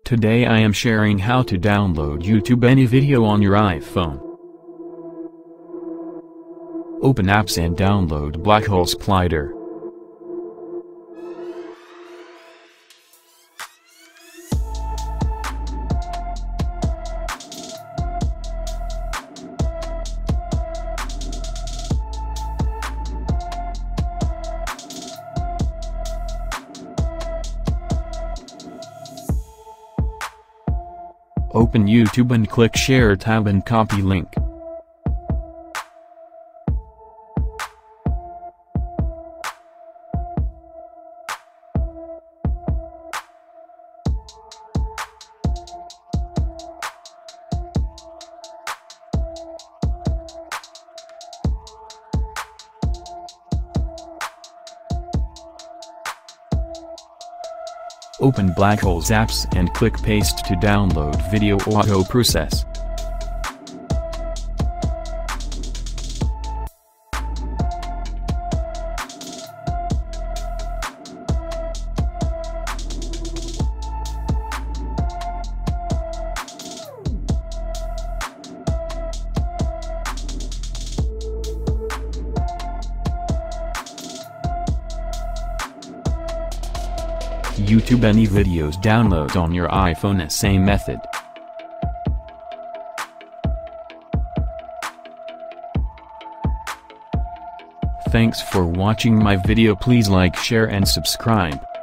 Today I am sharing how to download YouTube any video on your iPhone. Open apps and download Black Hole Splitter. Open YouTube and click Share tab and copy link. Open Black Hole's apps and click Paste to download video auto process. YouTube any videos download on your iPhone same method. Thanks for watching my video. Please like, share and subscribe.